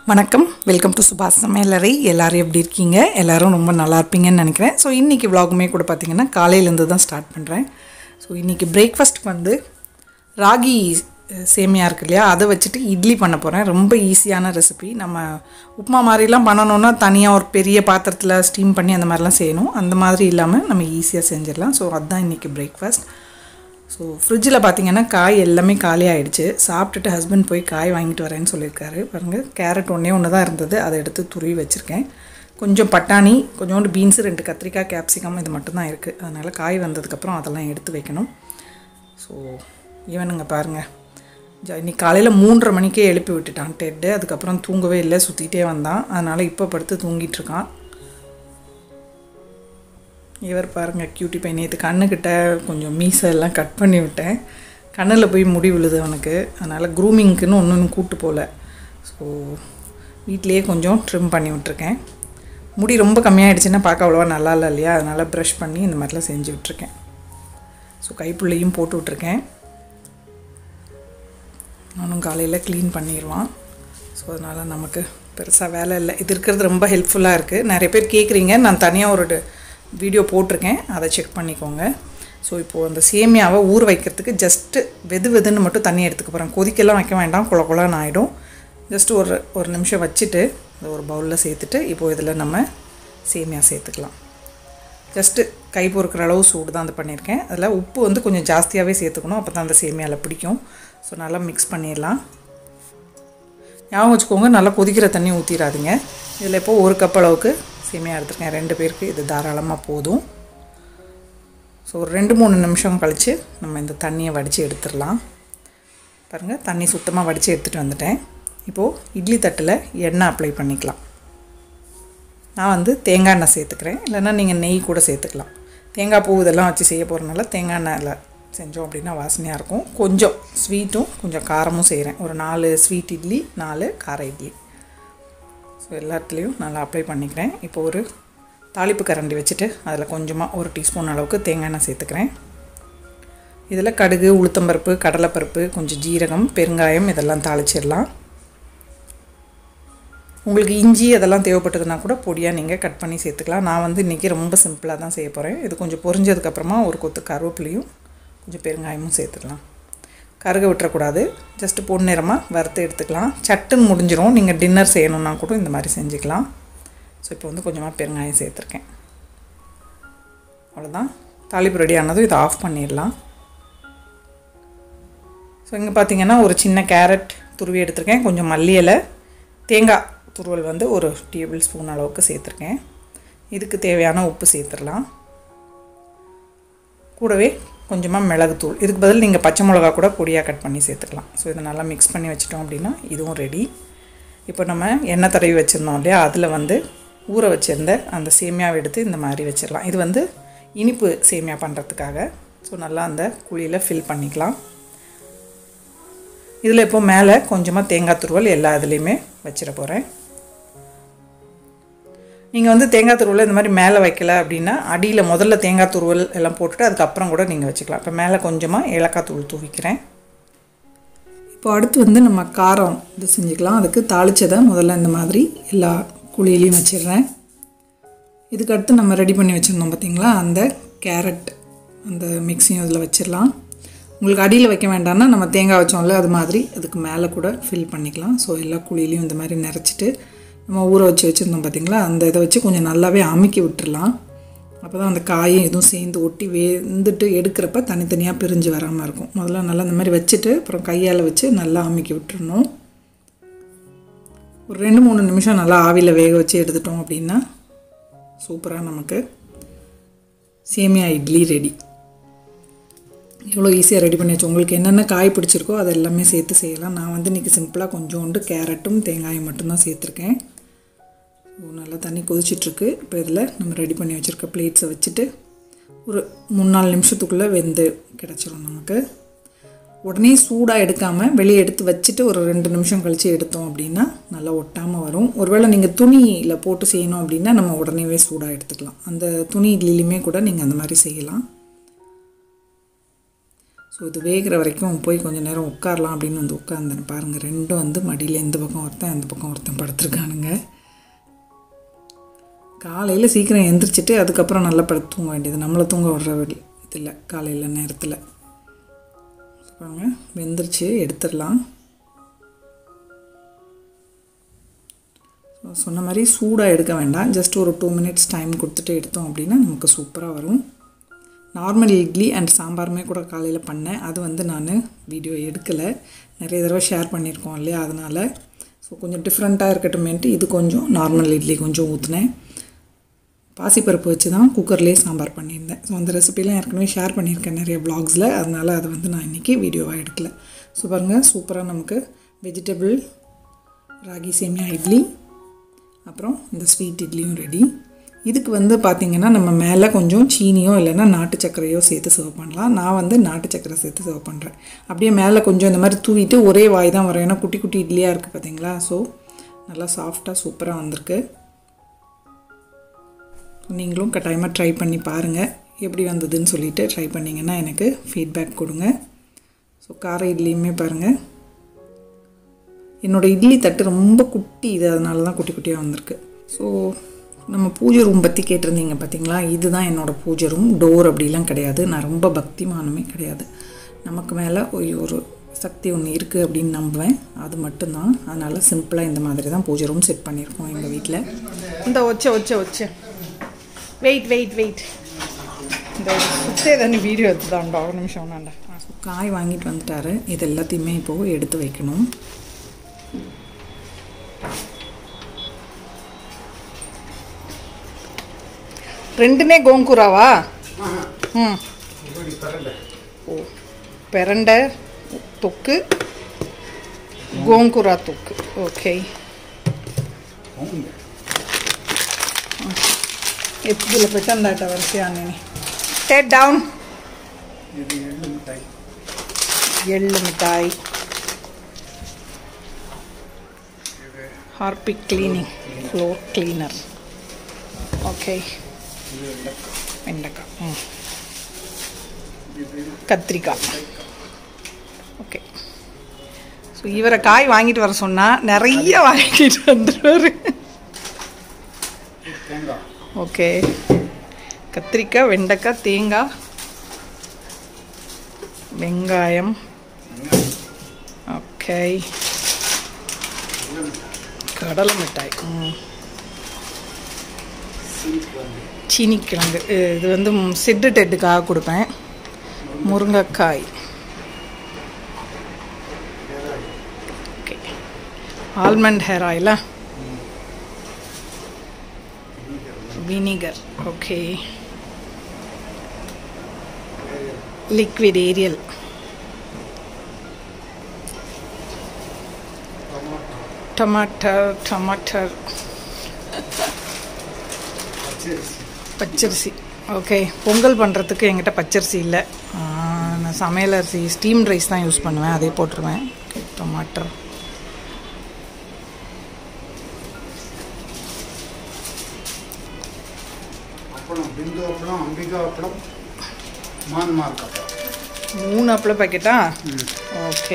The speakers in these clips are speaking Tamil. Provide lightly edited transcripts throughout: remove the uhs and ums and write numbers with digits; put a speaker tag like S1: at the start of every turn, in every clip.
S1: வணக்கம் வெல்கம் டு சுபாஷ் சமையலறை. எல்லாரும் எப்படி இருக்கீங்க? எல்லாரும் ரொம்ப நல்லா இருப்பீங்கன்னு நினைக்கிறேன். ஸோ இன்றைக்கி vlogமே கூட பார்த்திங்கன்னா காலையிலேருந்து தான் ஸ்டார்ட் பண்ணுறேன். ஸோ இன்றைக்கி பிரேக்ஃபாஸ்ட்டுக்கு வந்து ராகி சேமியா இருக்கு இல்லையா, அதை வச்சுட்டு இட்லி பண்ண போகிறேன். ரொம்ப ஈஸியான ரெசிபி. நம்ம உப்புமா மாதிரிலாம் பண்ணணுன்னா தனியாக ஒரு பெரிய பாத்திரத்தில் ஸ்டீம் பண்ணி அந்த மாதிரிலாம் செய்யணும். அந்த மாதிரி இல்லாமல் நம்ம ஈஸியாக செஞ்சிடலாம். ஸோ அதுதான் இன்றைக்கி பிரேக்ஃபாஸ்ட். ஸோ ஃப்ரிட்ஜில் பார்த்திங்கன்னா காய் எல்லாமே காலி ஆகிடுச்சு. சாப்பிட்டுட்டு ஹஸ்பண்ட் போய் காய் வாங்கிட்டு வரேன்னு சொல்லியிருக்காரு. பாருங்கள், கேரட் ஒன்று தான் இருந்தது, அதை எடுத்து துருவி வச்சுருக்கேன். கொஞ்சம் பட்டாணி, கொஞ்சோண்டு பீன்ஸு, 2 கத்திரிக்காய், கேப்சிகம், இது மட்டும்தான் இருக்குது. அதனால் காய் வந்ததுக்கப்புறம் அதெல்லாம் எடுத்து வைக்கணும். ஸோ இவனுங்க பாருங்கள், இன்னைக்கு காலையில் 3:30 மணிக்கே எழுப்பி விட்டுட்டான் டெட்டு. அதுக்கப்புறம் தூங்கவே இல்லை, சுற்றிக்கிட்டே வந்தான். அதனால் இப்போ படுத்து தூங்கிட்டுருக்கான். இவர் பாருங்கள், க்யூட்டி பையன். நேற்று கண்ணுக்கிட்ட கொஞ்சம் மீசை எல்லாம் கட் பண்ணி விட்டேன். கண்ணில் போய் முடி விழுது அவனுக்கு. அதனால் க்ரூமிங்க்குன்னு ஒன்று கூட்டு போகல. ஸோ வீட்லேயே கொஞ்சம் ட்ரிம் பண்ணி விட்ருக்கேன். முடி ரொம்ப கம்மியாகிடுச்சுன்னா பார்க்க அவ்வளோவா நல்லா இல்லை இல்லையா, அதனால் ப்ரஷ் பண்ணி இந்த மாதிரிலாம் செஞ்சு விட்ருக்கேன். ஸோ கைப்புள்ளையும் போட்டு விட்ருக்கேன். நானும் காலையில் க்ளீன் பண்ணிடுவான். ஸோ அதனால் நமக்கு பெருசாக வேலை இல்லை. இது இருக்கிறது ரொம்ப ஹெல்ப்ஃபுல்லாக இருக்குது. நிறைய பேர் கேட்குறீங்க, நான் தனியாக ஒரு வீடியோ போட்டிருக்கேன், அதை செக் பண்ணிக்கோங்க. ஸோ இப்போது அந்த சேமியாவை ஊற வைக்கிறதுக்கு ஜஸ்ட்டு வெதுன்னு மட்டும் தண்ணி எடுத்துக்க போகிறேன். கொதிக்கெல்லாம் வைக்க வேண்டாம், குழன்னு ஆகிடும். ஜஸ்ட்டு ஒரு நிமிஷம் வச்சுட்டு இந்த ஒரு பவுலில் சேர்த்துட்டு இப்போது இதில் நம்ம சேமியா சேர்த்துக்கலாம். ஜஸ்ட்டு கை பொறுக்கிற அளவு சூடு தான் அது பண்ணியிருக்கேன். அதில் உப்பு வந்து கொஞ்சம் ஜாஸ்தியாகவே சேர்த்துக்கணும், அப்போ தான் அந்த சேமியாவில் பிடிக்கும். ஸோ நல்லா மிக்ஸ் பண்ணிடலாம். ஞாபகம் வச்சுக்கோங்க, நல்லா கொதிக்கிற தண்ணி ஊற்றிடாதீங்க. இதில் இப்போது 1 கப் அளவுக்கு சேமியா எடுத்துருக்கேன். 2 பேருக்கு இது தாராளமாக போதும். ஸோ ஒரு 2-3 நிமிஷம் கழித்து நம்ம இந்த தண்ணியை வடித்து எடுத்துடலாம். பாருங்கள், தண்ணி சுத்தமாக வடித்து எடுத்துகிட்டு வந்துட்டேன். இப்போது இட்லி தட்டில் எண்ணெய் அப்ளை பண்ணிக்கலாம். நான் வந்து தேங்காய் எண்ணெய் சேர்த்துக்கிறேன், இல்லைன்னா நீங்கள் நெய் கூட சேர்த்துக்கலாம். தேங்காய் பூ இதெல்லாம் வச்சு செய்ய போகிறனால தேங்காய் எண்ணெயில் செஞ்சோம் அப்படின்னா வாசனையாக இருக்கும். கொஞ்சம் ஸ்வீட்டும் கொஞ்சம் காரமும் செய்கிறேன். ஒரு 4 ஸ்வீட் இட்லி, 4 கார இட்லி. ஸோ எல்லாத்துலேயும் நல்லா அப்ளை பண்ணிக்கிறேன். இப்போ ஒரு தாளிப்பு கரண்டி வச்சுட்டு அதில் கொஞ்சமாக 1 டீஸ்பூன் அளவுக்கு தேங்காய் எண்ணெய் சேர்த்துக்கிறேன். இதில் கடுகு, உளுத்தம்பருப்பு, கடலைப்பருப்பு, கொஞ்சம் ஜீரகம், பெருங்காயம் இதெல்லாம் தாளிச்சிடலாம். உங்களுக்கு இஞ்சி அதெல்லாம் தேவைப்பட்டதுன்னா கூட பொடியாக நீங்கள் கட் பண்ணி சேர்த்துக்கலாம். நான் வந்து இன்றைக்கி ரொம்ப சிம்பிளாக தான் செய்ய போகிறேன். இது கொஞ்சம் பொரிஞ்சதுக்கப்புறமா ஒரு கொத்து கருவேப்பிலையும் கொஞ்சம் பெருங்காயமும் சேர்த்துக்கலாம். கருக விட்டுறக்கூடாது, ஜஸ்ட்டு பொன்னிறமாக வறுத்து எடுத்துக்கலாம். சட்டுன்னு முடிஞ்சிடும். நீங்கள் டின்னர் செய்யணுன்னா கூட இந்த மாதிரி செஞ்சுக்கலாம். ஸோ இப்போ வந்து கொஞ்சமாக பெருங்காயம் சேர்த்துருக்கேன். அவ்வளோதான், தாளிப்பு ரெடி ஆனதும் இதை ஆஃப் பண்ணிடலாம். ஸோ இங்கே பார்த்தீங்கன்னா ஒரு சின்ன கேரட் துருவி எடுத்துருக்கேன், கொஞ்சம் மல்லி இலை, தேங்காய் துருவல் வந்து ஒரு டேபிள் ஸ்பூன் அளவுக்கு சேர்த்துருக்கேன். இதுக்கு தேவையான உப்பு சேர்த்துடலாம். கூடவே கொஞ்சமாக மிளகுத்தூள். இதுக்கு பதில் நீங்கள் பச்சை மிளகா கூட பொடியாக கட் பண்ணி சேர்த்துக்கலாம். ஸோ இதை நல்லா மிக்ஸ் பண்ணி வச்சிட்டோம் அப்படின்னா இதுவும் ரெடி. இப்போ நம்ம எண்ணெய் தடவி வச்சுருந்தோம் இல்லையா, அதில் வந்து ஊற வச்சுருந்த அந்த சேமியாவை எடுத்து இந்த மாதிரி வச்சிடலாம். இது வந்து இனிப்பு சேமியா பண்ணுறதுக்காக. ஸோ நல்லா அந்த குழியில் ஃபில் பண்ணிக்கலாம். இதில் இப்போ மேலே கொஞ்சமாக தேங்காய் துருவல் எல்லா இதுலேயுமே வச்சிட போகிறேன். நீங்கள் வந்து தேங்காய் துருவல் இந்த மாதிரி மேலே வைக்கல அப்படின்னா அடியில் முதல்ல தேங்காய் துருவல் எல்லாம் போட்டுட்டு அதுக்கப்புறம் கூட நீங்கள் வச்சுக்கலாம். இப்போ மேலே கொஞ்சமாக ஏலக்காய் தூள் தூவிக்கிறேன். இப்போ அடுத்து வந்து நம்ம காரம் இது செஞ்சுக்கலாம். அதுக்கு தாளித்ததை முதல்ல இந்த மாதிரி எல்லா குழியிலையும் வச்சிடுறேன். இதுக்கு அடுத்து நம்ம ரெடி பண்ணி வச்சுருந்தோம் பார்த்திங்களா, அந்த கேரட் அந்த மிக்ஸியும் அதில் வச்சிடலாம். உங்களுக்கு அடியில் வைக்க வேண்டாம்னா நம்ம தேங்காய் வச்சோம்ல அது மாதிரி அதுக்கு மேலே கூட ஃபில் பண்ணிக்கலாம். ஸோ எல்லா குழியிலையும் இந்த மாதிரி நிறச்சிட்டு நம்ம ஊற வச்சுருந்தோம் பார்த்திங்களா, அந்த இதை வச்சு கொஞ்சம் நல்லாவே அமுக்கி விட்டுடலாம். அப்போ தான் அந்த காயும் எதுவும் சேர்ந்து ஒட்டி வெந்துட்டு எடுக்கிறப்ப தனித்தனியாக பிரிஞ்சு வராமல் இருக்கும். முதல்ல நல்லா இந்த மாதிரி வச்சுட்டு அப்புறம் கையால் வச்சு நல்லா அமுக்கி விட்டுறணும். ஒரு 2-3 நிமிஷம் நல்லா ஆவியில் வேக வச்சு எடுத்துட்டோம் அப்படின்னா சூப்பராக நமக்கு சேமியா இட்லி ரெடி. எவ்வளோ ஈஸியாக ரெடி பண்ணி வச்சு. உங்களுக்கு என்னென்ன காய் பிடிச்சிருக்கோ அது எல்லாமே சேர்த்து செய்யலாம். நான் வந்து இன்றைக்கி சிம்பிளாக கொஞ்சோண்டு கேரட்டும் தேங்காயும் மட்டும்தான் சேர்த்துருக்கேன். நல்லா தண்ணி கொதிச்சிட்ருக்கு. இப்போ இதில் நம்ம ரெடி பண்ணி வச்சுருக்க பிளேட்ஸை வச்சுட்டு ஒரு 3-4 நிமிஷத்துக்குள்ளே வெந்து கிடச்சிடும் நமக்கு. உடனே சூடாக எடுக்காமல் வெளியே எடுத்து வச்சுட்டு ஒரு 2 நிமிஷம் கழித்து எடுத்தோம் அப்படின்னா நல்லா ஒட்டாமல் வரும். ஒருவேளை நீங்கள் துணியில் போட்டு செய்யணும் அப்படின்னா நம்ம உடனேவே சூடாக எடுத்துக்கலாம். அந்த துணி இட்லிலையுமே கூட நீங்கள் அந்த மாதிரி செய்யலாம். ஸோ ஸோ இது வேகிற வரைக்கும் போய் கொஞ்சம் நேரம் உட்காரலாம் அப்படின்னு வந்து உட்கார்ந்தேன். பாருங்கள், ரெண்டும் வந்து மடியில் இந்த பக்கம் ஒருத்தன் அந்த பக்கம் ஒருத்தன் படுத்துருக்கானுங்க. காலையில் சீக்கிரம் எழுந்திரிச்சிட்டு அதுக்கப்புறம் நல்லா படுத்து தூங்க வேண்டியது. நம்மளை தூங்க விடுற இதில் காலையில் நேரத்தில். பாருங்கள், வெந்திரிச்சு எடுத்துடலாம். சொன்ன மாதிரி சூடாக எடுக்க வேண்டாம். ஜஸ்ட் ஒரு 2 minutes டைம் கொடுத்துட்டு எடுத்தோம் அப்படின்னா நமக்கு சூப்பராக வரும். நார்மல் இட்லி அண்ட் சாம்பாருமே கூட காலையில் பண்ணேன். அது வந்து நான் வீடியோ எடுக்கலை, நிறைய தடவை ஷேர் பண்ணியிருக்கோம் இல்லையா, அதனால். ஸோ கொஞ்சம் டிஃப்ரெண்ட்டாக இருக்கட்டுமேன்ட்டு இது கொஞ்சம் நார்மல் இட்லி கொஞ்சம் ஊற்றினேன். பாசிப்பருப்பு வச்சு தான் குக்கர்லேயே சாம்பார் பண்ணியிருந்தேன். ஸோ அந்த ரெசிபிலாம் ஏற்கனவே ஷேர் பண்ணியிருக்கேன் நிறைய வ்ளாக்ஸில். அதனால் அதை வந்து நான் இன்றைக்கி வீடியோவாக எடுக்கலை. ஸோ பாருங்கள், சூப்பராக நமக்கு வெஜிடபிள் ராகி சேமியா இட்லி, அப்புறம் இந்த ஸ்வீட் இட்லியும் ரெடி. இதுக்கு வந்து பார்த்திங்கன்னா நம்ம மேலே கொஞ்சம் சீனியோ இல்லைன்னா நாட்டு சர்க்கரையோ சேர்த்து சர்வ் பண்ணலாம். நான் வந்து நாட்டு சர்க்கரை சேர்த்து சர்வ் பண்ணுறேன். அப்படியே மேலே கொஞ்சம் இந்த மாதிரி தூவிட்டு ஒரே வாய் தான் வரும், ஏன்னா குட்டி குட்டி இட்லியாக இருக்குது பார்த்தீங்களா. ஸோ நல்லா சாஃப்டாக சூப்பராக வந்திருக்கு. நீங்களும் கட்டாயமாக ட்ரை பண்ணி பாருங்கள், எப்படி வந்ததுன்னு சொல்லிவிட்டு ட்ரை பண்ணிங்கன்னா எனக்கு ஃபீட்பேக் கொடுங்க. ஸோ கார இட்லியுமே பாருங்கள், என்னோடய இட்லி தட்டு ரொம்ப குட்டி, இது அதனால தான் குட்டி குட்டியாக வந்திருக்கு. ஸோ நம்ம பூஜை ரூம் பற்றி கேட்டிருந்தீங்க பார்த்தீங்களா, இதுதான் என்னோடய பூஜை ரூம். டோர் அப்படிலாம் கிடையாது, நான் ரொம்ப பக்திமானமே கிடையாது. நமக்கு மேலே ஒரு சக்தி ஒன்று இருக்குது அப்படின்னு நம்புவேன், அது மட்டும்தான். அதனால் சிம்பிளாக இந்த மாதிரி தான் பூஜை ரூம் செட் பண்ணியிருக்கோம் எங்கள் வீட்டில். இந்த ஒச்ச வெயிட் இந்த சுத்தே தானே வீடியோ எடுத்துதான்டா, ஒரு நிமிஷம் வேண்டாண்டா. காய் வாங்கிட்டு வந்துட்டாரு. இது எல்லாத்தையுமே இப்போது எடுத்து வைக்கணும். ரெண்டுமே கோங்கூராவா? ஓ, பெரண்டை தொக்கு, கோங்கூரா தொக்கு. ஓகே, ఎత్తుల పెట్టందట వరిసయాన్ని. Take down. ఇది ఎళ్ళు మిఠాయి. Harpic cleaning floor cleaner. Okay, வெண்டைக்காய், கத்திரிக்காய். ஓகே, ஸோ இவரை காய் வாங்கிட்டு வர சொன்னால் நிறைய வாங்கிட்டு வந்துடுவார். ஓகே, கத்திரிக்காய், வெண்டைக்காய், தேங்காய், வெங்காயம். ஓகே, கடலை மிட்டாய், சீனிக்கிழங்கு. இது வந்து சிட்டு டெட்டுக்காக கொடுப்பேன். முருங்கைக்காய். ஓகே, ஆல்மண்ட் ஹேர் ஆயிலா, வினிகர். ஓகே, லிக்விட் ஏரியல், டமாட்டர், பச்சரிசி. ஓகே, பொங்கல் பண்ணுறதுக்கு என்கிட்ட பச்சரிசி இல்லை, நான் சமையல் அரிசி ஸ்டீம் ரைஸ் தான் யூஸ் பண்ணுவேன், அதே போட்டுருவேன். ஓகே, டமாட்டர், மூணு அப்பளம் பாக்கெட்டா? ஓகே,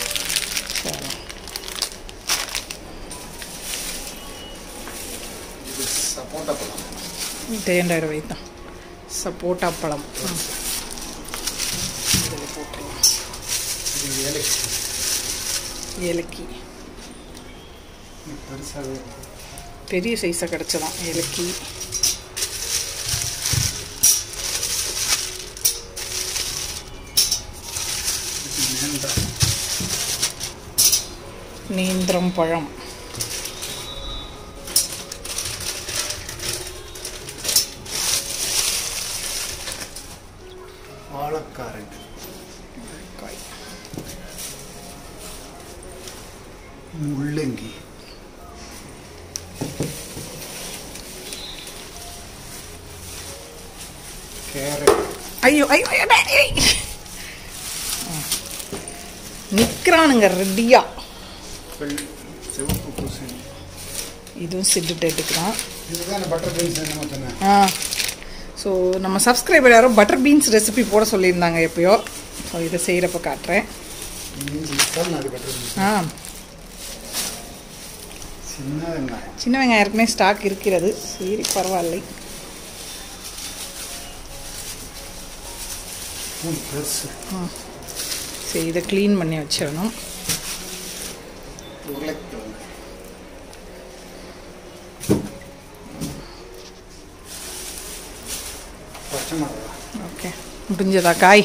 S1: தேண்டாயிரம் வைத்தான். சப்போட்டா பழம், ஏலக்கி, பெரிய சைஸாக கிடச்சதான் ஏலக்கி. நேந்திரம் பழம், வாழைக்காய், முள்ளங்கி, கேரட். ஐயோ நிற்கிறானுங்க ரெடியா. இதுவும் சிட்டு டேட்டுக்கு தான். ஸோ நம்ம சப்ஸ்கிரைபர் யாரோ பட்டர் பீன்ஸ் ரெசிபி போட சொல்லியிருந்தாங்க எப்பயோ. ஸோ இதை செய்கிறப்ப காட்டுறேன். சின்ன வெங்காயம் ஏற்கனவே ஸ்டாக் இருக்கிறது. சரி, பரவாயில்லை. சரி, இதை க்ளீன் பண்ணி வச்சிடணும். ஓகே, முடிஞ்சதா காய்?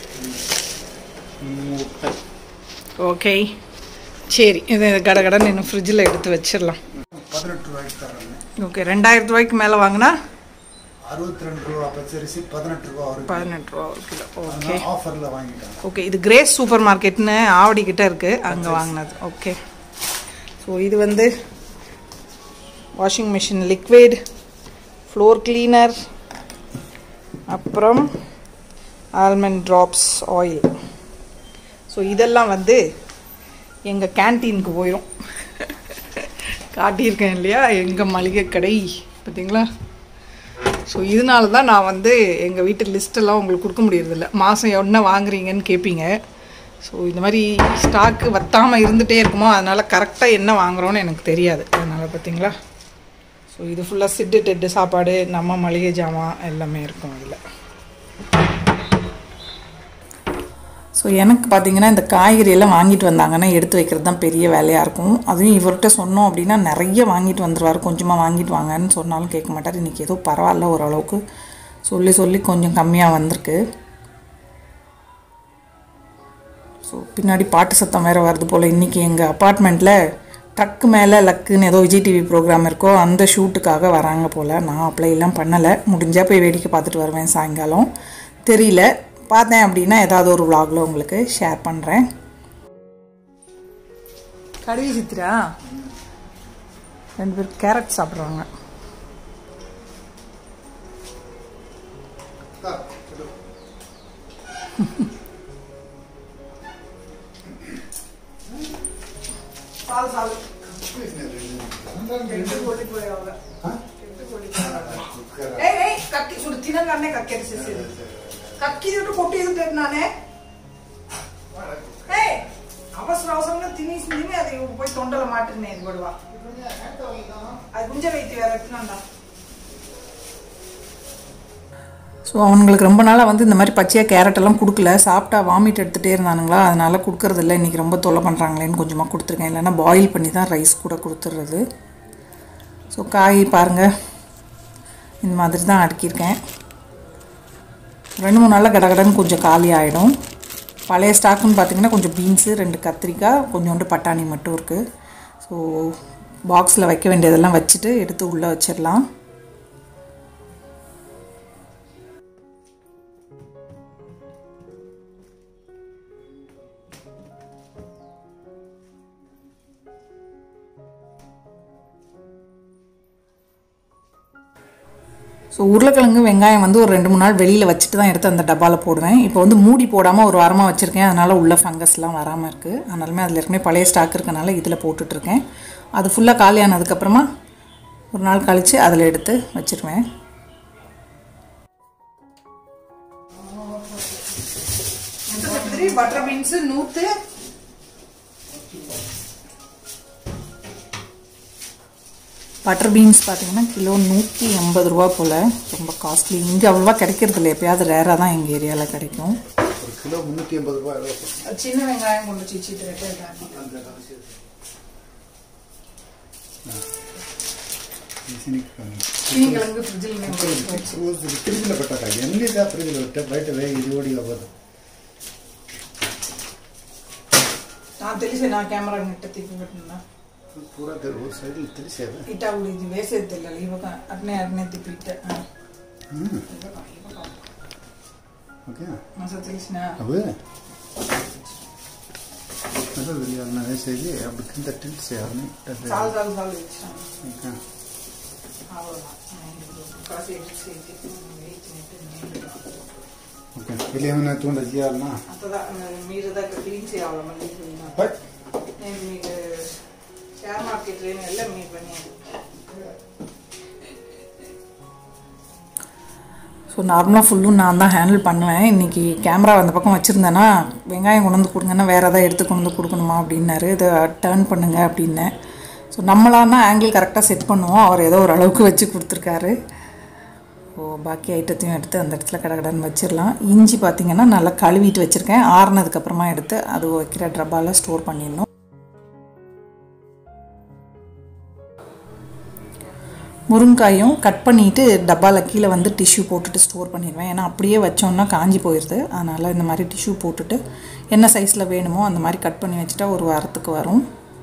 S1: ஓகே, சரி, இது கடகடன்னு இன்னும் ஃப்ரிட்ஜில் எடுத்து வச்சிடலாம்.
S2: 18 ரூபாய்க்கு தராங்க.
S1: ஓகே, 2000 ரூபாய்க்கு மேலே வாங்கினா
S2: 62 ரூபா பச்சரிசி, 18 ரூபா ஒரு
S1: 18 ரூபா ஒரு கிலோ. ஓகே,
S2: ஆஃபரில் வாங்கிட்டாங்க.
S1: ஓகே, இது கிரேஸ் சூப்பர் மார்க்கெட்னு ஆவடி கிட்ட இருக்குது, அங்கே வாங்கினது. ஓகே, ஸோ இது வந்து washing machine liquid, floor cleaner, அப்புறம் ஆல்மண்ட் ட்ராப்ஸ் ஆயில். ஸோ இதெல்லாம் வந்து எங்கள் கேன்டீனுக்கு போயிடும். காட்டியிருக்கேன் இல்லையா எங்கள் மளிகை கடை, பார்த்தீங்களா? ஸோ இதனால தான் நான் வந்து எங்கள் வீட்டு லிஸ்ட்டெல்லாம் உங்களுக்கு கொடுக்க முடியறதில்ல. மாதம் என்ன வாங்குறீங்கன்னு கேட்பீங்க. ஸோ இந்த மாதிரி ஸ்டாக்கு வற்றாமல் இருந்துகிட்டே இருக்குமோ, அதனால் கரெக்டாக என்ன வாங்குகிறோன்னு எனக்கு தெரியாது. அதனால் பார்த்தீங்களா, ஸோ இது ஃபுல்லாக சிட்டு டெட்டு சாப்பாடு, நம்ம மளிகை ஜாமான் எல்லாமே இருக்கும் அதில். ஸோ எனக்கு பார்த்திங்கன்னா இந்த காய்கறியெல்லாம் வாங்கிட்டு வந்தாங்கன்னா எடுத்து வைக்கிறது தான் பெரிய வேலையாக இருக்கும். அதுவும் இவர்கிட்ட சொன்னோம் அப்படின்னா நிறைய வாங்கிட்டு வந்துடுவார். கொஞ்சமாக வாங்கிட்டு வாங்கன்னு சொன்னாலும் கேட்க மாட்டார். இன்றைக்கி ஏதோ பரவாயில்ல, ஓரளவுக்கு சொல்லி கொஞ்சம் கம்மியாக வந்திருக்கு. ஸோ பின்னாடி பாட்டு சத்தம் வேறு வருது போல். இன்றைக்கி எங்கள் அப்பார்ட்மெண்ட்டில் ட்ரக்கு மேலே லக்குன்னு ஏதோ விஜய் டிவி ப்ரோக்ராம் இருக்கோ, அந்த ஷூட்டுக்காக வராங்க போல். நான் அப்ளைலாம் பண்ணலை. முடிஞ்சால் போய் வேடிக்கை பார்த்துட்டு வருவேன் சாயங்காலம். தெரியல, பார்த்தேன் அப்படின்னா ஏதாவது ஒரு vlogல உங்களுக்கு ஷேர் பண்ணுறேன். கறி சித்திரா 2 பேர் கேரட் சாப்பிட்றாங்க. అవసరంగా తినేసి అది పోయి తొండలో మాట్లాడినది గొడవ. అది గుంజ வைத்து வேற எத்தனா. ஸோ அவங்களுக்கு ரொம்ப நாளாக வந்து இந்த மாதிரி பச்சையாக கேரட்டெல்லாம் கொடுக்கல. சாப்பிட்டா வாமிட் எடுத்துகிட்டே இருந்தானுங்களா, அதனால் கொடுக்கறதில்ல. இன்றைக்கி ரொம்ப தொல்லை பண்ணுறாங்களேன்னு கொஞ்சமாக கொடுத்துருக்கேன். இல்லைன்னா பாயில் பண்ணி தான் ரைஸ் கூட கொடுத்துட்றது. ஸோ காய் பாருங்கள், இந்த மாதிரி தான் அடுக்கியிருக்கேன். 2-3 நாளில் கடகடன்னு கொஞ்சம் காலி ஆகிடும். பழைய ஸ்டாக்குன்னு பார்த்திங்கன்னா கொஞ்சம் பீன்ஸு, 2 கத்திரிக்காய், கொஞ்சோண்டு பட்டாணி மட்டும் இருக்குது. ஸோ பாக்ஸில் வைக்க வேண்டியதெல்லாம் வச்சுட்டு எடுத்து உள்ளே வச்சிடலாம். ஸோ உருளைக்கிழங்கு வெங்காயம் வந்து ஒரு 2-3 நாள் வெளியில் வச்சுட்டு தான் எடுத்து அந்த டப்பாவில் போடுவேன். இப்போ வந்து மூடி போடாமல் ஒரு வாரமாக வச்சுருக்கேன். அதனால் உள்ள ஃபங்கஸ்லாம் வராமல் இருக்குது. அதனாலுமே அதில் ஏற்கனவே பழைய ஸ்டாக் இருக்கனால இதில் போட்டுட்ருக்கேன். அது ஃபுல்லாக காலியானதுக்கப்புறமா ஒரு நாள் கழித்து அதில் எடுத்து வச்சுருவேன். பட்டர் பீன்ஸு 100, பட்டர் பீன்ஸ் பார்த்திங்கன்னா கிலோ 180 ரூபா போல். ரொம்ப காஸ்ட்லி. இங்கே அவ்வளோவா கிடைக்கிறது இல்லை, எப்போயாவது ரேராக தான் எங்கள் ஏரியாவில் கிடைக்கும்.
S2: ஒரு கிலோ 380 ரூபா.
S1: சின்ன வெங்காயம் கொண்டு சீச்சிட்டு கிழங்கு ஃப்ரிட்ஜில்
S2: பட்டாக்கா எங்கே ஃப்ரிட்ஜில் விட்டு பயட்ட வேக இது ஓடி ஆகாது.
S1: நான் తెలిసి నా కెమెరా నెట్ తిప్పిపెట్టినా
S2: पूरा देर वो साइड తెలిసేది
S1: ఇటా ఉడి ఇది వేసేది తెల్లాలి ఇవక అట్నే తిప్పిట్ట
S2: ఓకే
S1: మస తెలిసినా
S2: అవే అదే వీడియోన వేసేది అప్పుడు కింద టిల్ట్ చేయాలి
S1: చాలు ఇచ్చా
S2: ఓకే
S1: అవలా కాసి చేసి
S2: ఓకే ಇಲ್ಲಿ ಏನ ತಗೊಂಡ ಜಿಯಾಲನಾ
S1: ಅತದ ಮೀರದ ಕ್ಲೀನ್ చేయాలి మళ్ళీ నేను మీకు షేర్ మార్కెట్ రేట్ ಎಲ್ಲ మీ పని. ஸோ நார்மலாக ஃபுல்லும் நான் தான் ஹேண்டில் பண்ணுவேன். இன்றைக்கி கேமரா அந்த பக்கம் வச்சுருந்தேன்னா வெங்காயம் கொண்டு வந்து கொடுங்கன்னா வேறு எதாவது எடுத்து கொண்டு வந்து கொடுக்கணுமா அப்படின்னாரு. இதை டர்ன் பண்ணுங்க அப்படின்னேன். ஸோ நம்மளான்னா ஆங்கிள் கரெக்டாக செட் பண்ணுவோம். அவர் ஏதோ ஒரு அளவுக்கு வச்சு கொடுத்துருக்காரு. ஸோ பாக்கி ஐட்டத்தையும் எடுத்து அந்த இடத்துல கடகடன்னு வச்சிடலாம். இஞ்சி பார்த்திங்கன்னா நல்லா கழுவிட்டு வச்சுருக்கேன். ஆறுனதுக்கப்புறமா எடுத்து அது வைக்கிற டப்பாவில் ஸ்டோர் பண்ணிடணும். முருங்காயும் கட் பண்ணிவிட்டு டப்பாவில் கீழே வந்து டிஷ்யூ போட்டுட்டு ஸ்டோர் பண்ணிடுவேன். ஏன்னா அப்படியே வச்சோன்னா காஞ்சி போயிடுது. அதனால் இந்த மாதிரி டிஷ்யூ போட்டுட்டு என்ன சைஸில் வேணுமோ அந்த மாதிரி கட் பண்ணி வச்சுட்டா ஒரு வாரத்துக்கு வரும்.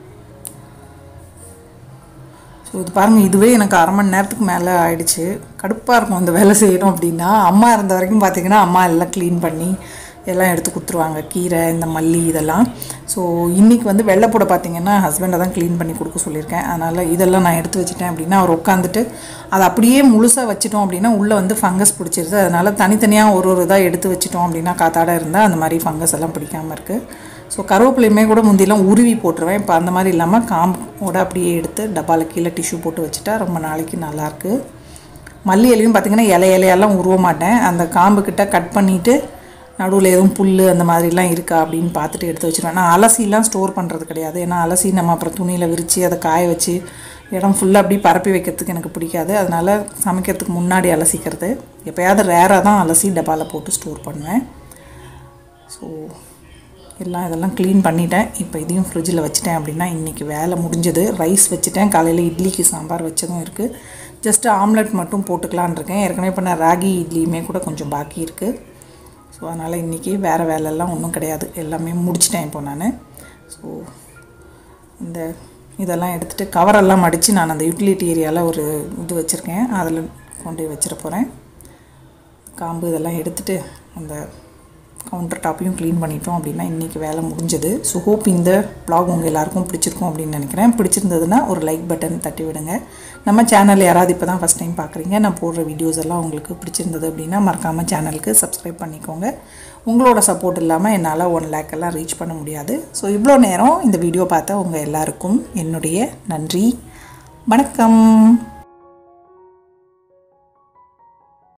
S1: ஸோ இது பாருங்கள், இதுவே எனக்கு அரை மணி நேரத்துக்கு மேலே ஆயிடுச்சு. கடுப்பாக இருக்கும் இந்த வேலை செய்யணும் அப்படின்னா. அம்மா இருந்த வரைக்கும் பார்த்திங்கன்னா அம்மா எல்லாம் க்ளீன் பண்ணி எல்லாம் எடுத்து கொடுத்துருவாங்க, கீரை இந்த மல்லி இதெல்லாம். ஸோ இன்றைக்கி வந்து வெள்ளைப்பூடை பார்த்திங்கன்னா ஹஸ்பண்டை தான் க்ளீன் பண்ணி கொடுக்க சொல்லியிருக்கேன். அதனால் இதெல்லாம் நான் எடுத்து வச்சுட்டேன் அப்படின்னா அவர் உட்காந்துட்டு அதை அப்படியே முழுசாக வச்சிட்டோம் அப்படின்னா உள்ளே வந்து ஃபங்கஸ் பிடிச்சிருது. அதனால் தனித்தனியாக ஒரு இதாக எடுத்து வச்சிட்டோம் அப்படின்னா காத்தாட இருந்தால் அந்த மாதிரி ஃபங்கஸ் எல்லாம் பிடிக்காமல் இருக்குது. ஸோ கருவேப்பிலையுமே கூட முந்தியெல்லாம் உருவி போட்டுருவேன். இப்போ அந்த மாதிரி இல்லாமல் காம்போட அப்படியே எடுத்து டப்பாவில் கீழே டிஷ்யூ போட்டு வச்சுட்டா ரொம்ப நாளைக்கு நல்லாயிருக்கு. மல்லி இலையும் பார்த்திங்கன்னா இலையெல்லாம் உருவ மாட்டேன். அந்த காம்புக்கிட்ட கட் பண்ணிவிட்டு நடுவில் எதுவும் புல் அந்த மாதிரிலாம் இருக்கா அப்படின்னு பார்த்துட்டு எடுத்து வச்சுருவேன். நான் அலசிலாம் ஸ்டோர் பண்ணுறது கிடையாது. ஏன்னா அலசி நம்ம அப்புறம் துணியில் விரித்து அதை காய வச்சு இடம் ஃபுல்லாக அப்படி பரப்பி வைக்கிறதுக்கு எனக்கு பிடிக்காது. அதனால் சமைக்கிறதுக்கு முன்னாடி அலசிக்கிறது. எப்போயாவது ரேராக தான் அலசி டப்பாவில் போட்டு ஸ்டோர் பண்ணுவேன். ஸோ இதெல்லாம் க்ளீன் பண்ணிட்டேன். இப்போ இதையும் ஃப்ரிட்ஜில் வச்சுட்டேன் அப்படின்னா இன்றைக்கி வேலை முடிஞ்சது. ரைஸ் வச்சுட்டேன். காலையில் இட்லிக்கு சாம்பார் வச்சதும் இருக்குது. ஜஸ்ட்டு ஆம்லெட் மட்டும் போட்டுக்கலான் இருக்கேன். ஏற்கனவே இப்போ நான் ராகி இட்லியுமே கூட கொஞ்சம் பாக்கி இருக்குது. ஸோ அதனால் இன்றைக்கி வேறு வேலையெல்லாம் ஒன்றும் கிடையாது. எல்லாமே முடிச்சிட்டேன் இப்போ நான். ஸோ இதெல்லாம் எடுத்துகிட்டு கவரெல்லாம் மடித்து நான் அந்த யூட்டிலிட்டி ஏரியாவில் ஒரு இது வச்சுருக்கேன். அதில் கொண்டு வச்சிட போகிறேன். காம்பு இதெல்லாம் எடுத்துகிட்டு அந்த கவுண்டர் டாப்பையும் க்ளீன் பண்ணிட்டோம் அப்படின்னா இன்றைக்கி வேலை முடிஞ்சது. ஸோ ஹோப் இந்த vlog உங்கள் எல்லாருக்கும் பிடிச்சிருக்கும் அப்படின்னு நினைக்கிறேன். பிடிச்சிருந்ததுன்னா ஒரு லைக் பட்டன் தட்டி விடுங்க. நம்ம சேனல் யாராவது இப்போ தான் ஃபஸ்ட் டைம் பார்க்குறீங்க, நான் போடுற வீடியோஸ் எல்லாம் உங்களுக்கு பிடிச்சிருந்தது அப்படின்னா மறக்காமல் சேனலுக்கு சப்ஸ்கிரைப் பண்ணிக்கோங்க. உங்களோட சப்போர்ட் இல்லாமல் என்னால் 1 lakh எல்லாம் ரீச் பண்ண முடியாது. ஸோ இவ்வளோ நேரம் இந்த வீடியோ பார்த்த உங்கள் எல்லாருக்கும் என்னுடைய நன்றி. வணக்கம்.